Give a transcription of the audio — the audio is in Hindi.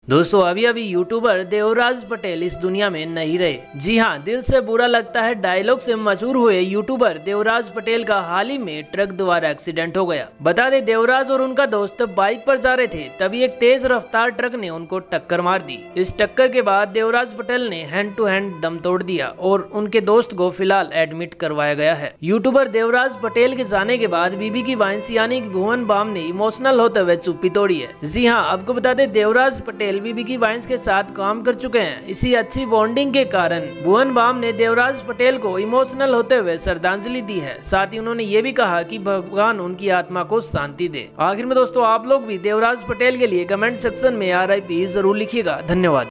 दोस्तों अभी अभी यूट्यूबर देवराज पटेल इस दुनिया में नहीं रहे। जी हाँ, दिल से बुरा लगता है डायलॉग से मशहूर हुए यूट्यूबर देवराज पटेल का हाल ही में ट्रक द्वारा एक्सीडेंट हो गया। बता दें, देवराज और उनका दोस्त बाइक पर जा रहे थे, तभी एक तेज रफ्तार ट्रक ने उनको टक्कर मार दी। इस टक्कर के बाद देवराज पटेल ने हैंड टू हैंड दम तोड़ दिया और उनके दोस्त को फिलहाल एडमिट करवाया गया है। यूट्यूबर देवराज पटेल के जाने के बाद बीबी की वाइंस यानी भुवन बाम ने इमोशनल होते हुए चुप्पी तोड़ी है। जी हाँ, आपको बता दें, देवराज पटेल बीबी की वाइंस के साथ काम कर चुके हैं। इसी अच्छी बॉन्डिंग के कारण भुवन बाम ने देवराज पटेल को इमोशनल होते हुए श्रद्धांजलि दी है। साथ ही उन्होंने ये भी कहा कि भगवान उनकी आत्मा को शांति दे। आखिर में दोस्तों, आप लोग भी देवराज पटेल के लिए कमेंट सेक्शन में RIP जरूर लिखिएगा। धन्यवाद।